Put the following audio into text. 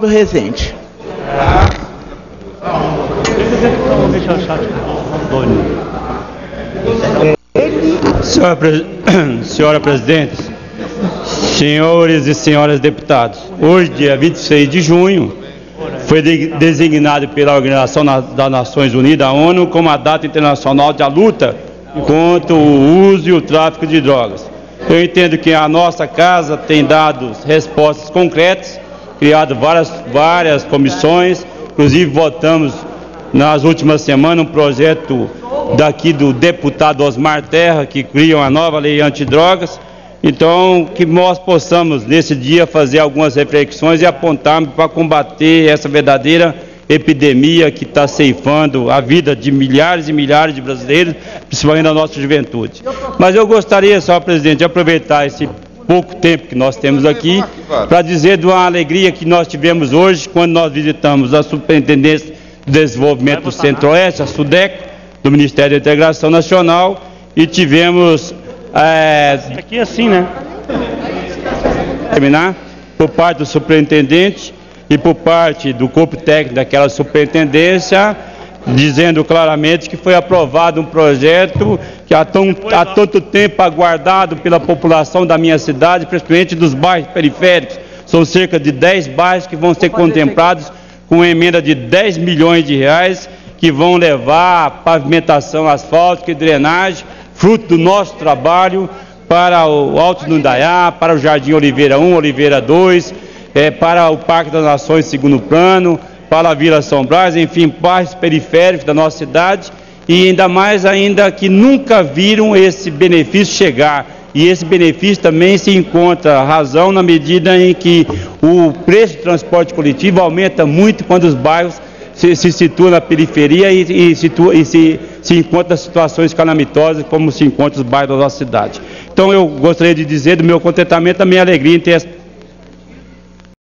Romualdo Rezende. Senhora Presidente, senhores e senhoras deputados, hoje, dia 26 de junho, foi designado pela Organização das Nações Unidas, a ONU, como a data internacional da luta contra o uso e o tráfico de drogas. Eu entendo que a nossa casa tem dado respostas concretas, criado várias comissões, inclusive votamos nas últimas semanas um projeto daqui do deputado Osmar Terra, que cria uma nova lei antidrogas. Então, que nós possamos, nesse dia, fazer algumas reflexões e apontarmos para combater essa verdadeira epidemia que está ceifando a vida de milhares e milhares de brasileiros, principalmente da nossa juventude. Mas eu gostaria, senhor presidente, de aproveitar esse pouco tempo que nós temos aqui para dizer de uma alegria que nós tivemos hoje, quando nós visitamos a Superintendência de Desenvolvimento do Centro-Oeste, a SUDECO, do Ministério da Integração Nacional, e tivemos... aqui assim, né? Terminar, por parte do superintendente e por parte do corpo técnico daquela superintendência, dizendo claramente que foi aprovado um projeto que há tanto tempo aguardado pela população da minha cidade, principalmente dos bairros periféricos. São cerca de 10 bairros que vão ser contemplados com uma emenda de 10 milhões de reais, que vão levar pavimentação asfáltica e drenagem, fruto do nosso trabalho, para o Alto do Indaiá, para o Jardim Oliveira 1, Oliveira 2, para o Parque das Nações segundo plano, para a Vila São Brás, enfim, bairros periféricos da nossa cidade, e ainda mais que nunca viram esse benefício chegar. E esse benefício também se encontra razão na medida em que o preço do transporte coletivo aumenta muito quando os bairros se situam na periferia e se encontra situações calamitosas como se encontra os bairros da nossa cidade. Então eu gostaria de dizer do meu contentamento, da minha alegria em ter